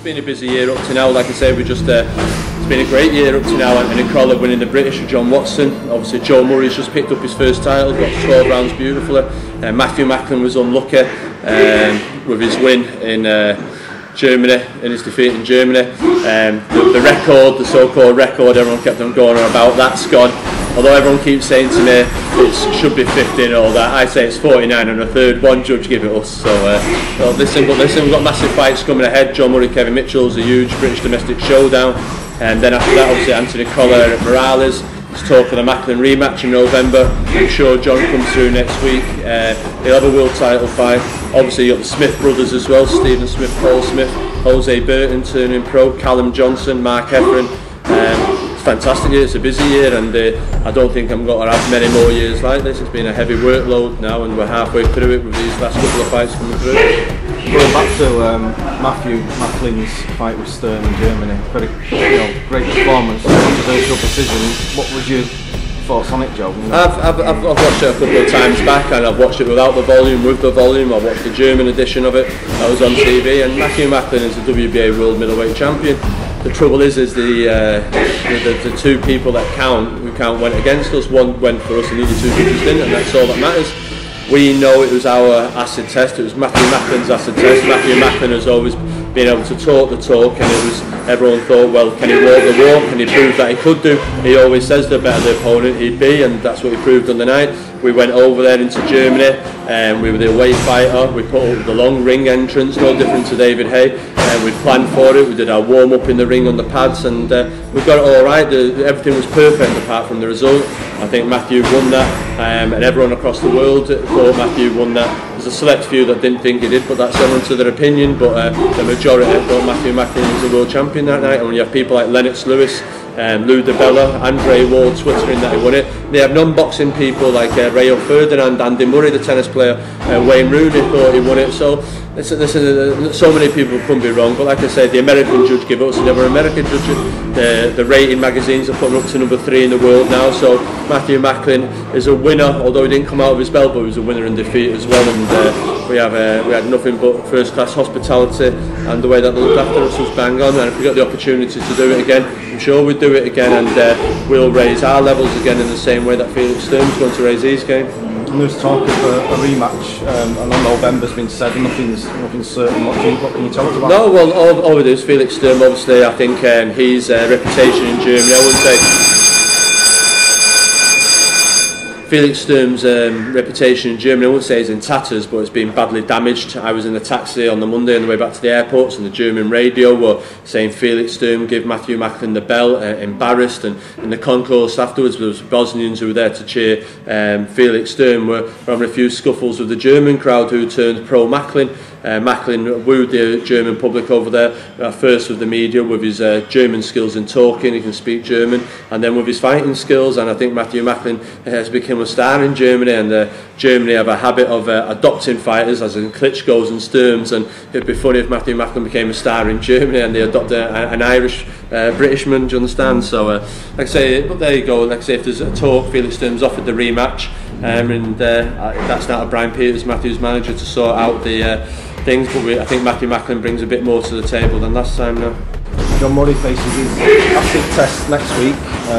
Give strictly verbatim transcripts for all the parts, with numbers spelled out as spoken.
been a busy year up to now. Like I say, we just uh, it's been a great year up to now. Anthony Crolla winning the British with John Watson. Obviously, Joe Murray's just picked up his first title, got twelve rounds beautifully. Uh, Matthew Macklin was unlucky um, with his win in uh, Germany, in his defeat in Germany. Um, the, the record, the so-called record, everyone kept on going on about, that's gone. Although everyone keeps saying to me it should be fifty and all that, I say it's forty-nine and a third. One judge give it us. So uh, well, listen, but listen, we've got massive fights coming ahead. John Murray, Kevin Mitchell's a huge British domestic showdown, and then after that, obviously Anthony Crolla, Erik Morales. There's talk of the Macklin rematch in November. I'm sure John comes through next week. Uh, he'll have a world title fight. Obviously, you got the Smith brothers as well: Stephen Smith, Paul Smith, Jose Burton turning pro, Callum Johnson, Mark Efron. Um, Fantastic year, it's a busy year, and uh, I don't think I'm going to have many more years like this. It's been a heavy workload now, and we're halfway through it with these last couple of fights coming through. Going back to um, Matthew Macklin's fight with Sturm in Germany, very, you know, great performance, controversial decision. What was your thoughts on it, Joe? You know? I've, I've, I've watched it a couple of times back, and I've watched it without the volume, with the volume. I watched the German edition of it that was on T V, and Matthew Macklin is the W B A World Middleweight Champion. The trouble is, is the, uh, the, the the two people that count, who count, went against us. One went for us and the other two judges didn't, and that's all that matters. We know it was our acid test. It was Matthew Macklin's acid test. Matthew Macklin has always been able to talk the talk, and it was everyone thought, well, can he walk the walk? Can he prove that he could do? He always says the better the opponent he'd be, and that's what he proved on the night. We went over there into Germany, and we were the away fighter. We put up the long ring entrance, no different to David Hay, and we planned for it. We did our warm up in the ring on the pads, and uh, we got it all right. The, everything was perfect apart from the result. I think Matthew won that, um, and everyone across the world thought Matthew won that. There's a select few that didn't think he did, but that's everyone to their opinion. But uh, the majority thought Matthew Macklin was the world champion that night. And when you have people like Lennox Lewis, um, Lou DiBella, Andre Ward twittering that he won it, they have non-boxing people like uh, Rayo Ferdinand, Andy Murray, the tennis player, uh, Wayne Rooney thought he won it. So this, this is, uh, so many people couldn't be wrong. But like I said, the American judge gave us another American judge. The, the rating magazines are putting up to number three in the world now. So Matthew Macklin is a winner, although he didn't come out of his belt, but he was a winner in defeat as well. And uh, we have uh, we had nothing but first-class hospitality, and the way that they looked after us was bang on. And if we got the opportunity to do it again, I'm sure we'd do it again, and uh, we'll raise our levels again in the same way that Felix Sturm's going to raise his game. And there's talk of a, a rematch. Um, I know November's been said, nothing's nothing's certain. What, can you, what can you tell us about? No, well, all, all it is, Felix Sturm. Obviously, I think um, his uh, reputation in Germany, I wouldn't say. Felix Sturm's um, reputation in Germany, I wouldn't say is in tatters, but it's been badly damaged. I was in the taxi on the Monday on the way back to the airports, and the German radio were saying Felix Sturm give Matthew Macklin the bell, uh, embarrassed, and in the concourse afterwards there was Bosnians who were there to cheer um, Felix Sturm. Were having a few scuffles with the German crowd who turned pro Macklin. Uh, Macklin wooed the German public over there, uh, first with the media, with his uh, German skills in talking, he can speak German, and then with his fighting skills. And I think Matthew Macklin has become a star in Germany, and uh, Germany have a habit of uh, adopting fighters, as in Klitschko's and Sturms, and it'd be funny if Matthew Macklin became a star in Germany and they adopt a, an Irish uh, Britishman, do you understand? So, uh, like I say, but there you go, like I say, if there's a talk, Felix Sturm's offered the rematch, um, and uh, that's not a Brian Peters, Matthew's manager, to sort out the uh, things, but we, I think Matthew Macklin brings a bit more to the table than last time now. John Murray faces his acid test next week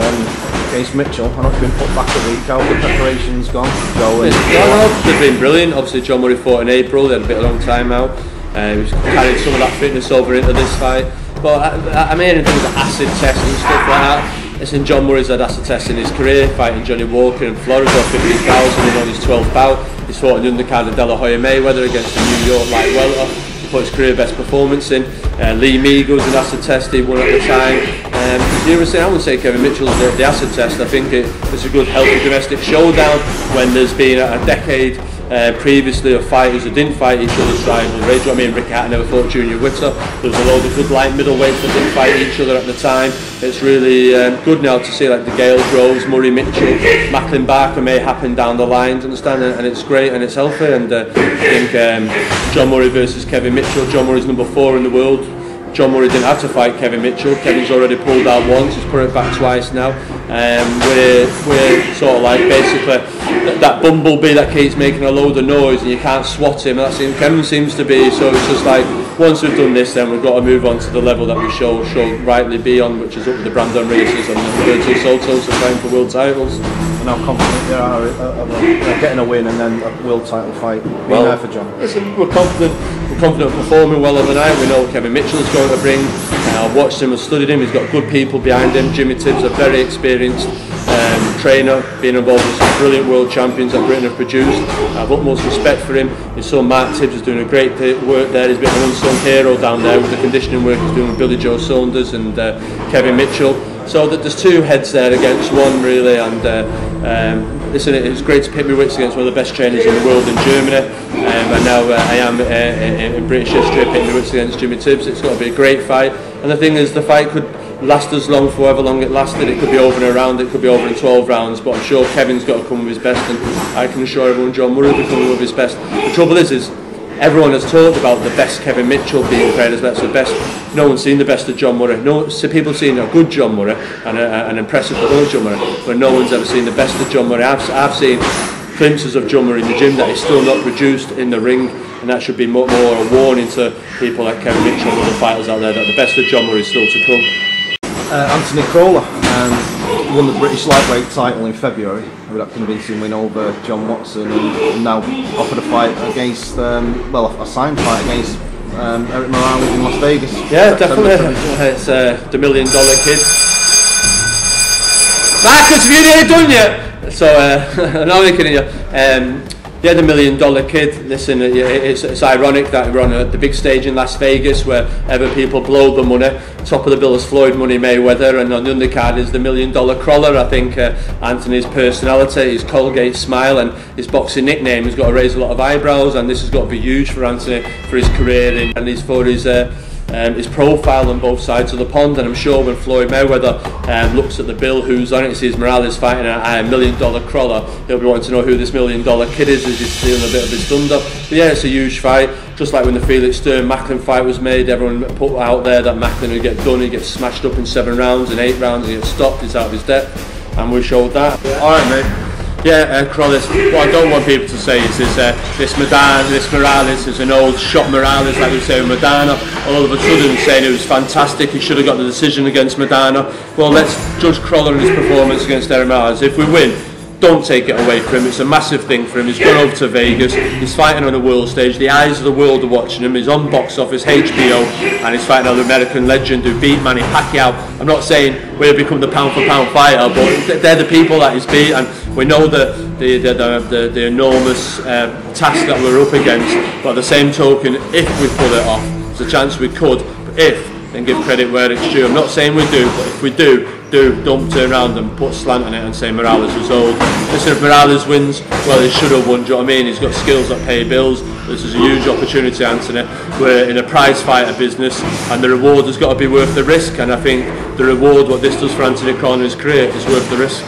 um, against Mitchell. I know it's been put back a week. How have the preparations gone, Joe? It's, no, no, they've been brilliant. Obviously, John Murray fought in April. They had a bit of a long time out. Uh, he's carried some of that fitness over into this fight. But I, I'm hearing things like acid tests and stuff like that. Listen, John Murray's had acid tests in his career, fighting Johnny Walker in Florida, fifteen thousand in on his twelfth bout. He's fought in the undercard of De La Hoya Mayweather against the New York light welter. He put his career best performance in. Uh, Lee Meagher was an acid test, he won at the time. Um, you were saying, I wouldn't say Kevin Mitchell's the, the acid test. I think it, it's a good healthy domestic showdown when there's been a, a decade Uh, previously of fighters who didn't fight each other's rivalry. I mean, Rick Hatton never fought Junior Witter. There was a load of good light middleweights that didn't fight each other at the time. It's really um, good now to see like the Gale Groves, Murray Mitchell, Macklin Barker may happen down the line, understand? And, and it's great and it's healthy. And uh, I think um, John Murray versus Kevin Mitchell. John Murray's number four in the world. John Murray didn't have to fight Kevin Mitchell. Kevin's already pulled out once, he's put it back twice now. Um, we're, we're sort of like basically that, that bumblebee that keeps making a load of noise and you can't swat him, that's him. Kevin seems to be, so it's just like once we've done this, then we've got to move on to the level that we should should rightly be on, which is up with the Brandon Reeses and the Bertil Sotos are playing for world titles. And how confident they are of getting a win and then a world title fight being well, there for John? Listen, we're confident. We're confident of performing well overnight. We know what Kevin Mitchell's going to bring. Uh, I've watched him and studied him. He's got good people behind him. Jimmy Tibbs, a very experienced um, trainer, being involved with some brilliant world champions that Britain have produced. I have utmost respect for him. His son Mark Tibbs is doing a great work there. He's been an unsung hero down there with the conditioning work he's doing with Billy Joe Saunders and uh, Kevin Mitchell. So that there's two heads there against one really, and uh, um, listen, it was great to pit my wits against one of the best trainers in the world in Germany, um, and now uh, I am uh, in British history pitting my wits against Jimmy Tibbs. It's got to be a great fight, and the thing is, the fight could last as long for however long it lasted. It could be over in a round, it could be over in twelve rounds, but I'm sure Kevin's got to come with his best, and I can assure everyone John Murray will be coming with his best. The trouble is, is everyone has talked about the best Kevin Mitchell being played as that's the best. No one's seen the best of John Murray. No, so people have seen a good John Murray and a, an impressive performance John Murray, but no one's ever seen the best of John Murray. I've, I've seen glimpses of John Murray in the gym that he's still not produced in the ring, and that should be more, more a warning to people like Kevin Mitchell and other fighters out there that the best of John Murray is still to come. Uh, Anthony Crolla um, won the British lightweight title in February with that convincing win over John Watson, and now offered a fight against, um, well, a signed fight against um, Erik Morales in Las Vegas. Yeah, definitely. It's uh, the million dollar kid. Marcus, have you nearly done yet? So, uh, no, I'm kidding you. Um, Yeah, the million dollar kid. Listen, it's, it's ironic that we're on a, the big stage in Las Vegas where ever people blow the money. Top of the bill is Floyd Money Mayweather, and on the undercard is the million dollar Crolla. I think uh, Anthony's personality, his Colgate smile and his boxing nickname has got to raise a lot of eyebrows, and this has got to be huge for Anthony for his career in, and his, for his uh, Um, his profile on both sides of the pond. And I'm sure when Floyd Mayweather um, looks at the bill, who's on it, sees Morales fighting a, a million dollar Crolla, he'll be wanting to know who this million dollar kid is, as he's stealing a bit of his thunder. But yeah, it's a huge fight, just like when the Felix Sturm Macklin fight was made. Everyone put out there that Macklin would get done, he gets smashed up in seven rounds, in eight rounds he gets stopped, he's out of his depth, and we showed that. Alright mate. Yeah, uh, Crolla, what I don't want people to say is this, uh, this, Madana, this Morales is an old shot Morales, like we say with Madana. All of a sudden saying it was fantastic, he should have got the decision against Madana. Well, let's judge Crolla and his performance against Erik Morales. If we win, don't take it away from him. It's a massive thing for him. He's gone over to Vegas, he's fighting on a world stage, the eyes of the world are watching him, he's on box office, H B O, and he's fighting an American legend who beat Manny Pacquiao. I'm not saying we'll become the pound for pound fighter, but they're the people that he's beat, and we know the the, the, the, the, the enormous uh, task that we're up against, but at the same token, if we pull it off, there's a chance we could, but if, then give credit where it's due. I'm not saying we do, but if we do, do, don't turn around and put slant on it and say Morales was old. Listen, if Morales wins, well, he should have won, do you know what I mean? He's got skills that pay bills. This is a huge opportunity, Anthony. We're in a prize fighter business, and the reward has got to be worth the risk, and I think the reward, what this does for Anthony Crolla in his career, is worth the risk.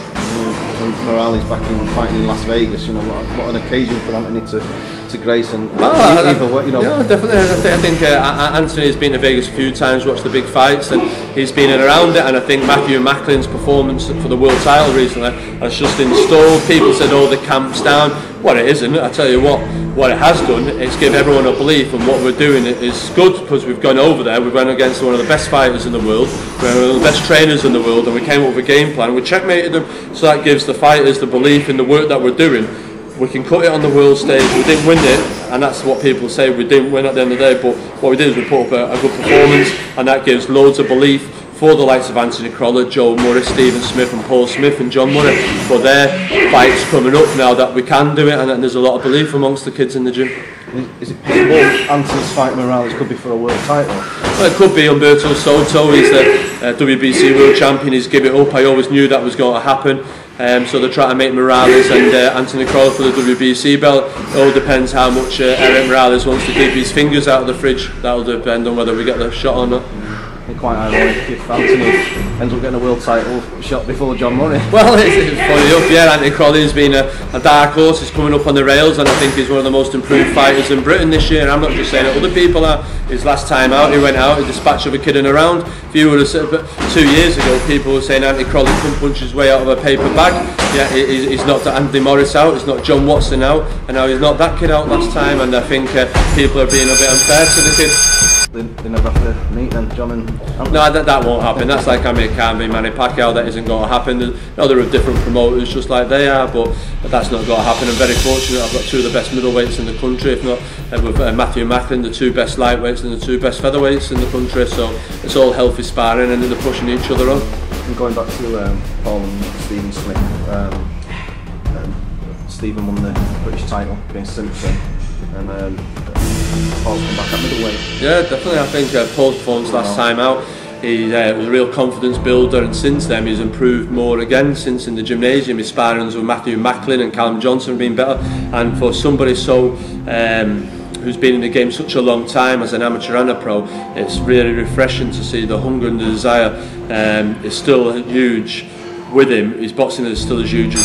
Morales back in fighting in Las Vegas, you know, what, what an occasion for Anthony to, to grace and well, either, I, you know. Yeah, definitely. I think, I think uh, Anthony has been to Vegas a few times, watched the big fights, and he's been in around it. And I think Matthew Macklin's performance for the world title recently has just installed. People said, "Oh, the camp's down." Well, it isn't. I tell you what, what it has done, it's given everyone a belief, and what we're doing is good because we've gone over there. We went against one of the best fighters in the world, one of the best trainers in the world, and we came up with a game plan. We checkmated them, so that gives the fighters the belief in the work that we're doing. We can cut it on the world stage. We didn't win it, and that's what people say. We didn't win at the end of the day, but what we did is we put up a, a good performance, and that gives loads of belief for the likes of Anthony Crolla, Joe Murray, Stephen Smith and Paul Smith and John Murray, for their fights coming up now that we can do it, and there's a lot of belief amongst the kids in the gym. Is it possible Anthony's fight Morales could be for a world title? Well, it could be. Bertil Soto, he's the uh, W B C world champion, he's given it up. I always knew that was going to happen. Um, so they're trying to make Morales and uh, Anthony Crolla for the W B C belt. It all depends how much uh, Erik Morales wants to keep his fingers out of the fridge. That'll depend on whether we get the shot or not. It's quite ironic if Anthony ends up getting a world title shot before John Murray. Well, it's, it's funny enough, yeah. Anthony Crolla has been a, a dark horse. He's coming up on the rails, and I think he's one of the most improved fighters in Britain this year. And I'm not just saying it; other people are. His last time out, he went out, he dispatched of a kidding around. If you would have said, but two years ago, people were saying Anthony Crolla couldn't punch his way out of a paper bag. Yeah, he, he's knocked Andy Morris out. He's knocked John Watson out, and now he's knocked that kid out last time. And I think uh, people are being a bit unfair to the kid. they, they never have to meet then, John and Anthony? No, that, that won't happen. That's like Amir Khan being Manny Pacquiao. That isn't going to happen. No, they're of different promoters just like they are, but that's not going to happen. I'm very fortunate. I've got two of the best middleweights in the country, if not uh, with uh, Matthew Macklin, the two best lightweights and the two best featherweights in the country. So it's all healthy sparring and they're pushing each other on. And going back to um, Paul and Stephen Smith, um, um, Stephen won the British title against Simpson, and um, Paul's come back at middleweight. Yeah, definitely. I think uh, Paul's performance last time out, he uh, was a real confidence builder, and since then he's improved more again. Since in the gymnasium, his sparrings with Matthew Macklin and Callum Johnson have been better, and for somebody so um, who's been in the game such a long time as an amateur and a pro, it's really refreshing to see the hunger and the desire um, is still huge with him. His boxing is still as huge as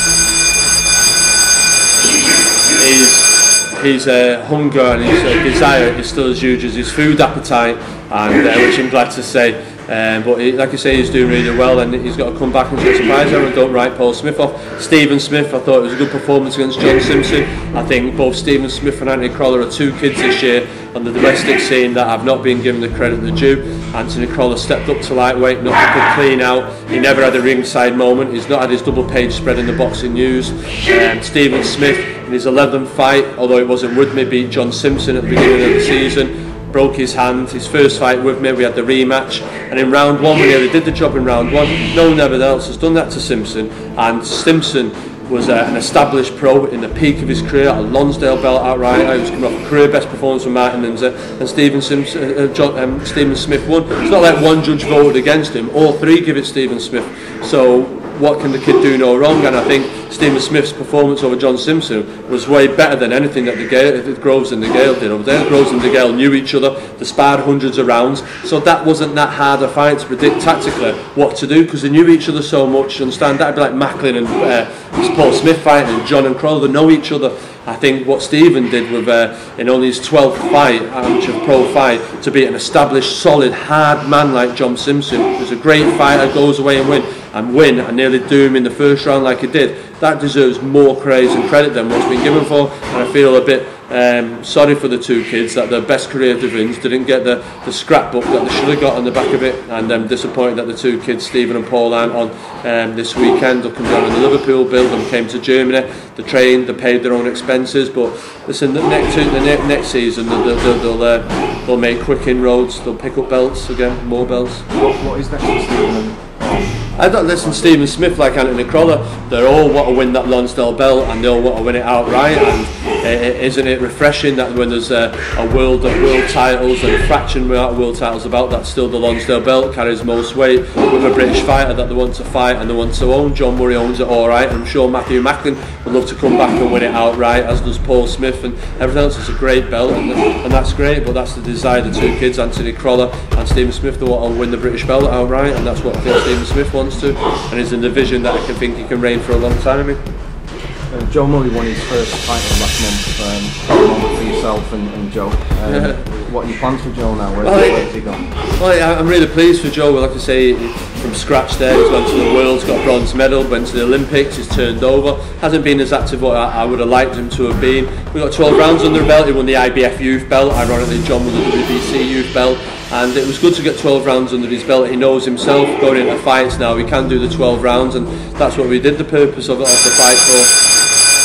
his, his, his uh, hunger and his uh, desire is still as huge as his food appetite, and uh, which I'm glad to say. Um, but he, like I say, he's doing really well, and he's got to come back and surprise everyone. Don't write Paul Smith off. Stephen Smith, I thought it was a good performance against John Simpson. I think both Stephen Smith and Anthony Crolla are two kids this year on the domestic scene that have not been given the credit they're due. Anthony Crolla stepped up to lightweight, knocked a clean out. He never had a ringside moment. He's not had his double page spread in the boxing news. Um, Stephen Smith, in his eleventh fight, although it wasn't with me, beat John Simpson at the beginning of the season. Broke his hand, his first fight with me, we had the rematch, and in round one, we nearly did the job in round one. No one ever else has done that to Simpson, and Simpson was uh, an established pro in the peak of his career, a Lonsdale belt outright. He was coming off a career best performance from Martin Minzer, and Stephen, Simpson, uh, John, um, Stephen Smith won. It's not like one judge voted against him, all three give it Stephen Smith. So what can the kid do no wrong? And I think Stephen Smith's performance over John Simpson was way better than anything that the, Gale, the Groves and the Gale did over there. Groves and the Gale knew each other, they sparred hundreds of rounds, so that wasn't that hard a fight to predict tactically what to do, because they knew each other so much. You understand, that'd be like Macklin and uh, Paul Smith fighting, and John and Crolla, they know each other. I think what Stephen did with uh, in only his twelfth fight, amateur pro fight, to be an established, solid, hard man like John Simpson, who's a great fighter, goes away and win, and win and nearly do him in the first round like he did, that deserves more praise and credit than what's been given for. And I feel a bit um, sorry for the two kids that their best career dividends didn't get the, the scrapbook that they should have got on the back of it, and I'm disappointed that the two kids, Stephen and Paul, aren't on um, this weekend. They'll come down in the Liverpool build, and came to Germany, they trained, they paid their own expenses, but listen, the next, the ne next season they'll, they'll, they'll, uh, they'll make quick inroads, they'll pick up belts again, more belts. What, what is next for Stephen and Paul? I don't listen. Stephen Smith, like Anthony Crolla, they all want to win that Lonsdale belt, and they all want to win it outright. And uh, isn't it refreshing that when there's a, a world of world titles and a fraction of world titles about, that still the Lonsdale belt carries most weight with a British fighter that they want to fight and they want to own. John Murray owns it all right. I'm sure Matthew Macklin would love to come back and win it outright, as does Paul Smith, and everything else. Is a great belt, and, and that's great. But that's the desire of the two kids, Anthony Crolla and Stephen Smith. They want to win the British belt outright, and that's what I think Stephen Smith wants to, and is in the vision that I can think he can reign for a long time in. Uh, Joe Murray won his first title last month, um, moment for yourself and, and Joe. Um, yeah. What are your plans for Joe now? Where's well, where's he gone? Well, I'm really pleased for Joe. Like I say, from scratch there, he's gone to the Worlds, got a bronze medal, went to the Olympics, he's turned over. Hasn't been as active what I, I would have liked him to have been. We got twelve rounds under the belt. He won the I B F youth belt. Ironically, John won the W B C youth belt. And it was good to get twelve rounds under his belt. He knows himself going into fights now, he can do the twelve rounds, and that's what we did the purpose of, it, of the fight for.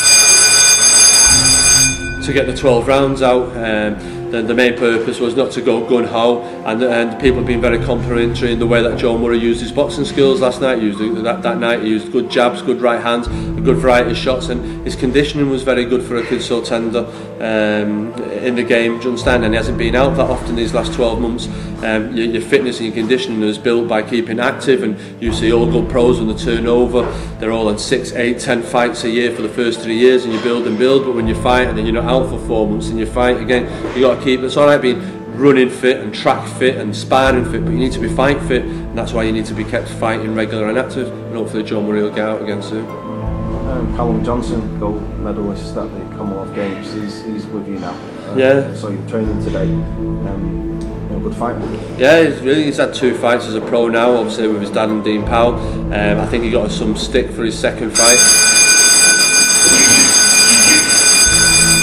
To get the twelve rounds out. Um, the, the main purpose was not to go gun-ho, and, and people have been very complimentary in the way that Joe Murray used his boxing skills last night. He used that, that night he used good jabs, good right hands, a good variety of shots, and his conditioning was very good for a kid so tender um, in the game. Do you understand? And he hasn't been out that often these last twelve months. Um, your, your fitness and your conditioning is built by keeping active, and you see all good pros when they turn over, they're all on six, eight, ten fights a year for the first three years, and you build and build, but when you fight and then you're not out for four months and you fight again, you got to keep, it's alright being running fit and track fit and sparring fit, but you need to be fight fit, and that's why you need to be kept fighting regular and active, and hopefully Joe Murray will get out again soon. Um, Callum Johnson, gold medalist at the Commonwealth Games, he's, he's with you now. Um, yeah. So you're training today. Um, you're a good fighter. Yeah, he's really he's had two fights as a pro now, obviously with his dad and Dean Powell. Um, I think he got some stick for his second fight.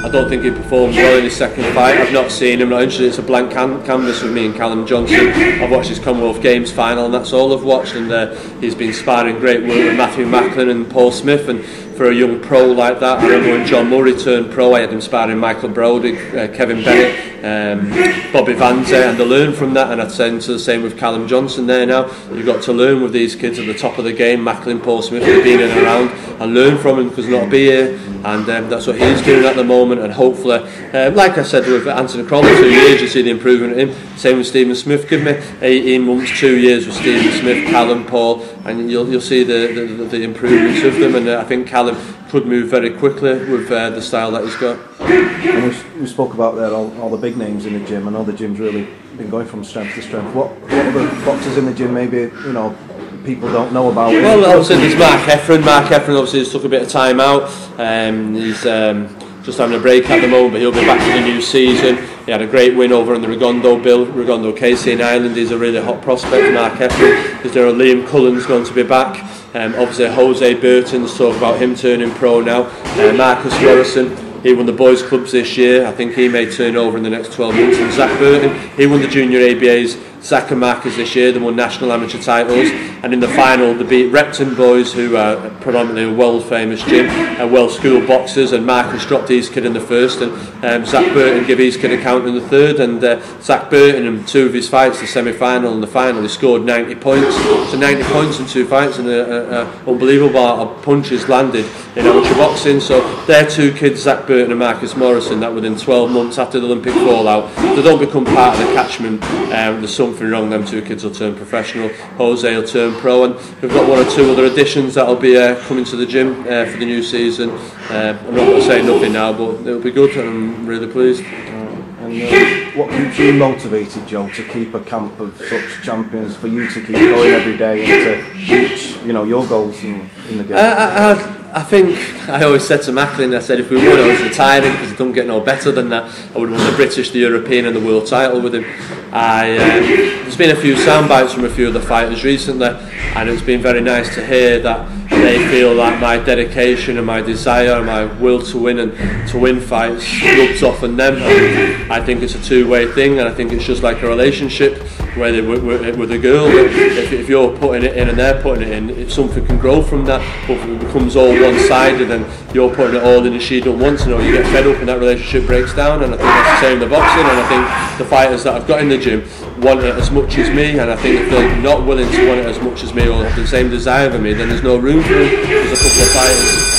I don't think he performed well in his second fight. I've not seen him, not interested. It's a blank can canvas with me and Callum Johnson. I've watched his Commonwealth Games final and that's all I've watched, and uh, he's been sparring great work with Matthew Macklin and Paul Smith, and for a young pro like that, I remember when John Murray turned pro, I had him sparring Michael Brody, uh, Kevin Bennett, um, Bobby Vanze, and I learned from that, and I'd say the same with Callum Johnson there now. You've got to learn with these kids at the top of the game, Macklin, Paul Smith, they've been in and around, and learn from him because not be here, and um, that's what he's doing at the moment, and hopefully, um, like I said with Anthony Crolla, two years, you see the improvement in him. Same with Stephen Smith, give me eighteen months, two years with Stephen Smith, Callum, Paul, and you'll, you'll see the, the, the improvements of them, and uh, I think Callum could move very quickly with uh, the style that he's got. And we, we spoke about there all, all the big names in the gym. I know the gym's really been going from strength to strength. What, what other boxers in the gym maybe, you know, people don't know about? Well, obviously there's Mark Heffron. Mark Heffron obviously has took a bit of time out. Um, he's um, just having a break at the moment, but he'll be back for the new season. He had a great win over on the Regondo Bill, Regondo Casey in Ireland. He's a really hot prospect, Mark Heffron. There's there Liam Cullen's going to be back. Um, obviously Jose Burton's talk about him turning pro now. Uh, Marcus Morrison, he won the boys clubs this year. I think he may turn over in the next twelve months. And Zach Burton, he won the junior A B As. Zach and Marcus this year, they won national amateur titles, and in the final they beat Repton boys, who are predominantly a world famous gym and well schooled boxers, and Marcus dropped his kid in the first, and um, Zach Burton gave his kid a count in the third, and uh, Zach Burton in two of his fights, the semi-final and the final, he scored ninety points, so ninety points in two fights, and an unbelievable amount of punches landed in amateur boxing. So they're two kids, Zach Burton and Marcus Morrison, that within twelve months after the Olympic fallout, they don't become part of the catchment. Um, there's something wrong, them two kids will turn professional, Jose will turn pro, and we've got one or two other additions that'll be uh, coming to the gym uh, for the new season. uh, I'm not going to say nothing now, but it'll be good and I'm really pleased. And uh, what keeps you motivated, Joe, to keep a camp of such champions, for you to keep going every day and to reach, you know, your goals in, in the game? I, I, I, I think I always said to Macklin, I said if we won I was retiring because it don't get no better than that. I would have won the British, the European and the world title with him. I, uh, there's been a few sound bites from a few of the fighters recently, and it's been very nice to hear that they feel that my dedication and my desire and my will to win and to win fights rubs off on them. And I think it's a two-way thing, and I think it's just like a relationship where they, with, with a girl, if, if you're putting it in and they're putting it in, if something can grow from that, but if it becomes all one-sided and you're putting it all in and she don't want to know, you get fed up and that relationship breaks down. And I think that's the same in the boxing, and I think the fighters that I've got in the gym want it as much as me, and I think if they're not willing to want it as much as me or have the same desire for me, then there's no room for them. There's a couple of fighters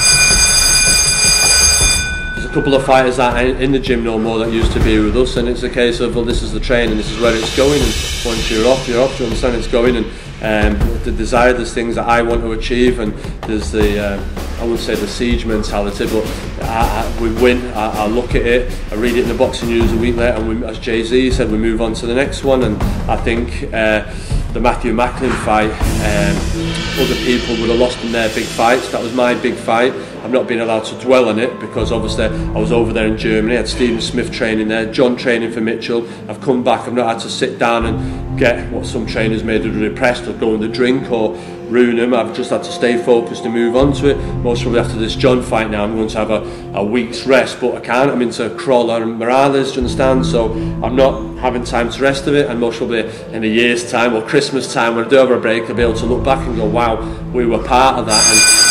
There's a couple of fighters that are in the gym no more that used to be with us, and it's a case of, well, this is the train and this is where it's going, and once you're off, you're off, you understand it's going, and um, the desire, there's things that I want to achieve, and there's the, uh, I wouldn't say the siege mentality, but I, I, we win, I, I look at it, I read it in the boxing news a week later, and we, as Jay-Z said, we move on to the next one. And I think uh, the Matthew Macklin fight, um, other people would have lost in their big fights. That was my big fight. I've not been allowed to dwell on it because obviously I was over there in Germany, I had Stephen Smith training there, John training for Mitchell. I've come back, I've not had to sit down and get what some trainers made of depressed or go on the drink or ruin them. I've just had to stay focused and move on to it. Most probably after this John fight now I'm going to have a, a week's rest, but I can't. I'm into Crolla and Morales, do you understand? So I'm not having time to rest of it, and most probably in a year's time or Christmas time when I do have a break I'll be able to look back and go, wow, we were part of that, and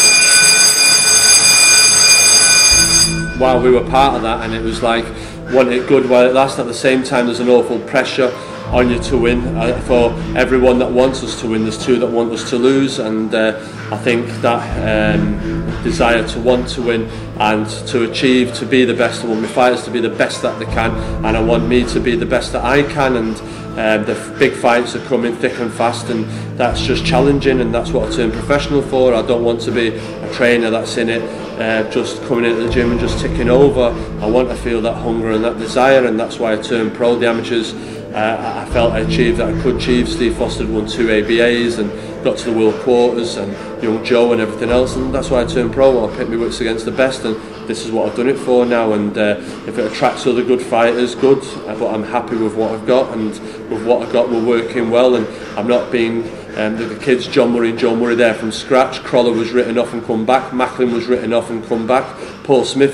wow, we were part of that, and it was like, want it good while it lasts. At the same time there's an awful pressure on you to win. Uh, for everyone that wants us to win, there's two that want us to lose, and uh, I think that um, desire to want to win and to achieve, to be the best, I want my fighters to be the best that they can, and I want me to be the best that I can, and um, the big fights are coming thick and fast, and that's just challenging, and that's what I turn professional for. I don't want to be a trainer that's in it uh, just coming into the gym and just ticking over. I want to feel that hunger and that desire, and that's why I turned pro. The amateurs, Uh, I felt I achieved that I could achieve. Steve Foster won two A B As and got to the world quarters, and young Joe and everything else, and that's why I turned pro. I picked my wits against the best, and this is what I've done it for now. And uh, if it attracts other good fighters, good, but I'm happy with what I've got, and with what I've got we're working well, and I'm not being um, the, the kids, John Murray and Joe Murray there from scratch. Crolla was written off and come back, Macklin was written off and come back, Paul Smith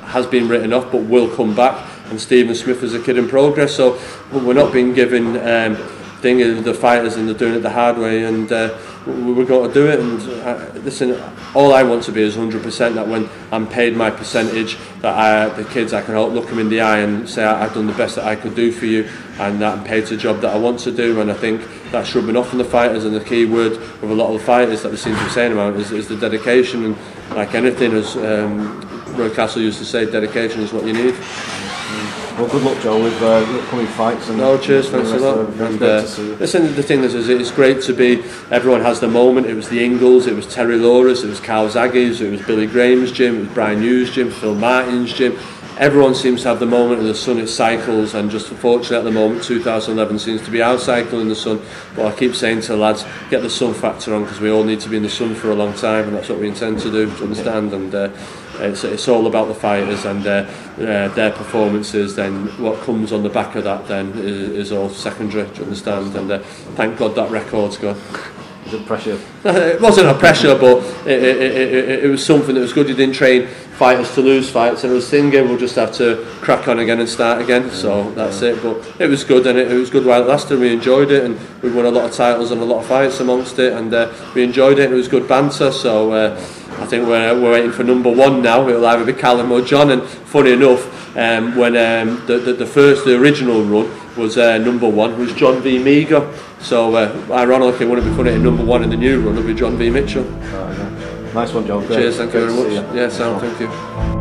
has been written off but will come back, and Stephen Smith is a kid in progress. So we're not being given um, thing of the fighters and they're doing it the hard way, and uh, we're going to do it. And uh, listen, all I want to be is one hundred percent that when I'm paid my percentage, that I, the kids, I can look them in the eye and say I've done the best that I could do for you, and that I'm paid to the job that I want to do. And I think that's rubbing off on the fighters, and the key word of a lot of the fighters that they seem to be saying about is, is the dedication. And like anything, as um, Roy Castle used to say, dedication is what you need. Well, good luck, Joe, with uh, the upcoming fights. And no, cheers, thanks a lot. And, uh, listen, the thing is, is, it's great to be. Everyone has their moment. It was the Ingles, it was Terry Laura's, it was Carl Zaggy's, it was Billy Graham's gym, it was Brian Hughes' gym, Phil Martin's gym. Everyone seems to have the moment of the sun. It cycles, and just unfortunately at the moment, two thousand eleven seems to be out cycling the sun. But I keep saying to the lads, get the sun factor on, because we all need to be in the sun for a long time, and that's what we intend to do. Do you understand? And uh, it's it's all about the fighters and uh, uh, their performances. Then what comes on the back of that then is, is all secondary. Do you understand? And uh, thank God that record's gone. Was it pressure? It wasn't a pressure, but it, it, it, it, it was something that was good. You didn't train fighters to lose fights, and it was thinking we'll just have to crack on again and start again. So that's it. But it was good, and it, it was good while it lasted. We enjoyed it, and we won a lot of titles and a lot of fights amongst it, and uh, we enjoyed it. And it was good banter. So uh, I think we're, we're waiting for number one now. It'll either be Callum or John. And funny enough, um, when um, the, the the first, the original run was uh, number one was John v Meager. So uh, ironically, wouldn't it be funny if number one in the new run will be John v Mitchell. Oh, yeah. Nice one, Joe. Cheers, thank you very much. Yeah, Sam, thank you.